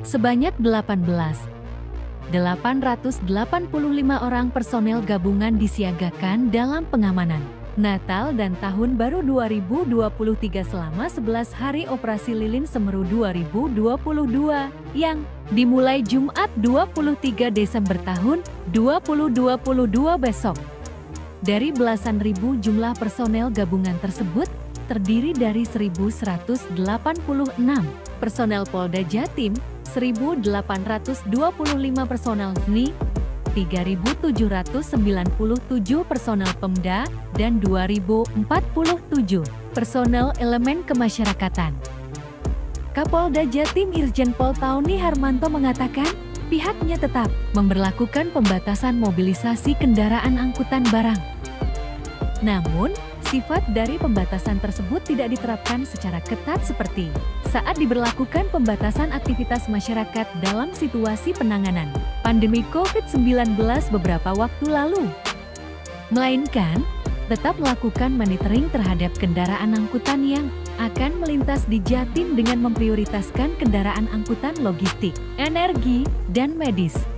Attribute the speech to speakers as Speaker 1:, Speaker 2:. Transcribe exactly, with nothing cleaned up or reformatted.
Speaker 1: Sebanyak delapan belas ribu delapan ratus delapan puluh lima orang personel gabungan disiagakan dalam pengamanan Natal dan Tahun Baru dua ribu dua puluh tiga selama sebelas hari operasi Lilin Semeru dua ribu dua puluh dua yang dimulai Jumat dua puluh tiga Desember tahun dua ribu dua puluh dua besok. Dari belasan ribu jumlah personel gabungan tersebut, terdiri dari seribu seratus delapan puluh enam personel Polda Jatim, seribu delapan ratus dua puluh lima personel T N I, tiga ribu tujuh ratus sembilan puluh tujuh personel Pemda, dan dua ribu empat puluh tujuh personel elemen kemasyarakatan. Kapolda Jatim Irjen Pol Tauni Harmanto mengatakan, pihaknya tetap memberlakukan pembatasan mobilisasi kendaraan angkutan barang. Namun, sifat dari pembatasan tersebut tidak diterapkan secara ketat seperti saat diberlakukan pembatasan aktivitas masyarakat dalam situasi penanganan pandemi COVID sembilan belas beberapa waktu lalu. Melainkan, tetap melakukan monitoring terhadap kendaraan angkutan yang akan melintas di Jatim dengan memprioritaskan kendaraan angkutan logistik, energi, dan medis.